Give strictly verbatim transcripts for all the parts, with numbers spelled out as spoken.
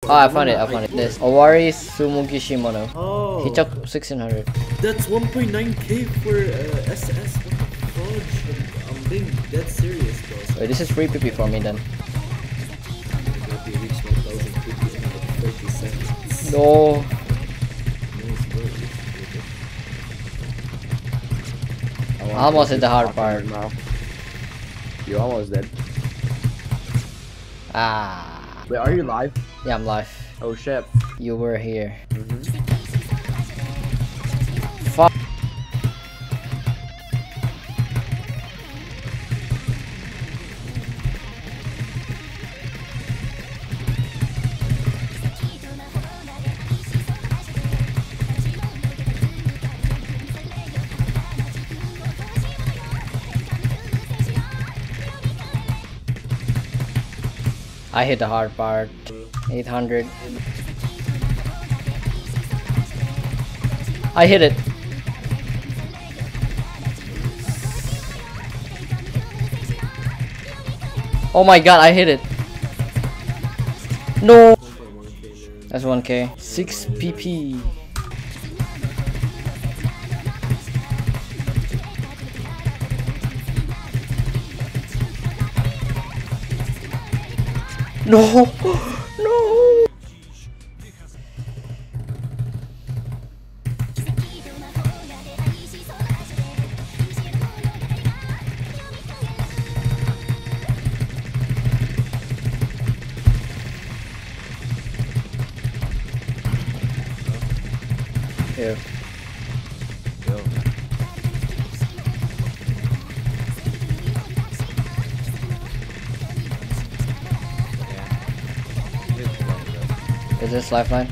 Oh, I found it, I found it. This Owari Sumugi Shimono. Oh. He took sixteen hundred. That's one point nine K for uh, S S. What the fudge? I'm, I'm being dead serious, bro. So Wait, this is free P P for me then. we reached one thousand fifty in like thirty seconds. No. Nice, bro. I almost hit the hard part. Now. You almost dead. Ah. Wait, are you live? Yeah, I'm live. Oh shit. You were here. Mm-hmm. Fuck. I hit the hard part. eight hundred. I hit it. Oh my god, I hit it. No. That's one K. six P P. No. No. Here. Yo. Is this lifeline?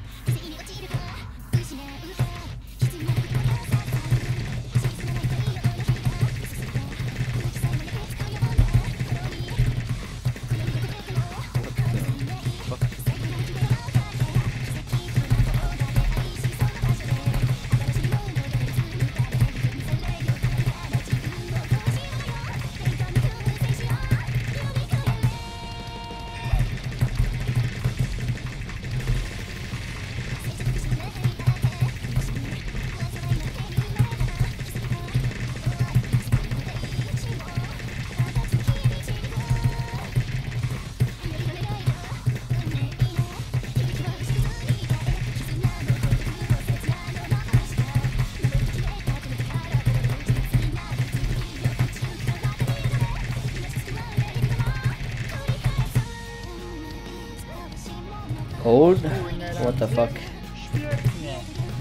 Cold? What the fuck? Świetnie.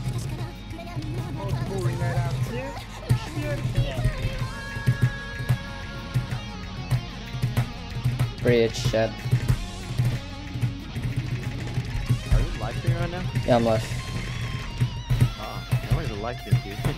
Podwójne racje. Świetnie. Bridge chat. Are you live streaming right now? Yeah, I'm live. Ah, that was a live stream, dude.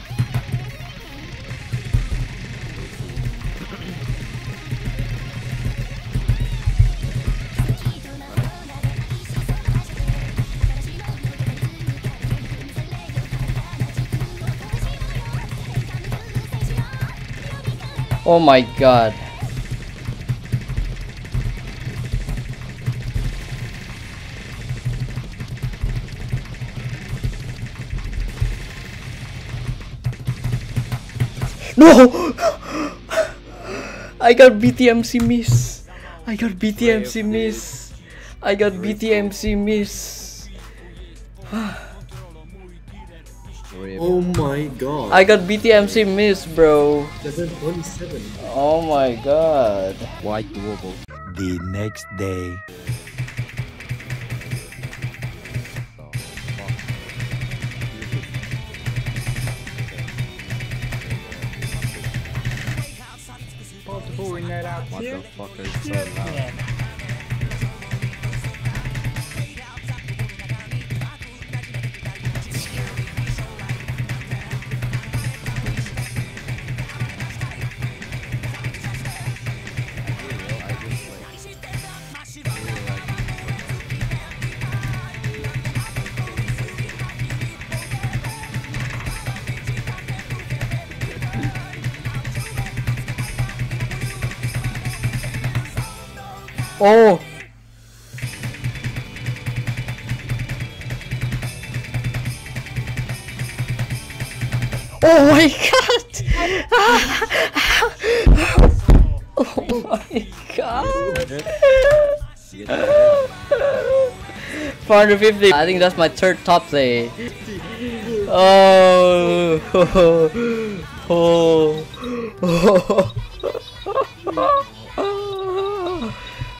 Oh my god. No! I got B T M C miss. I got B T M C miss. I got B T M C miss. Oh my god. I got B T M C miss, bro. seven twenty-seven. Oh my god. White doable. The next day. Podwójne What racje. the fuck is so Świetnie. loud? Oh! Oh my god! Oh my god! four hundred fifty. I think that's my third top play. Oh, oh, oh, oh.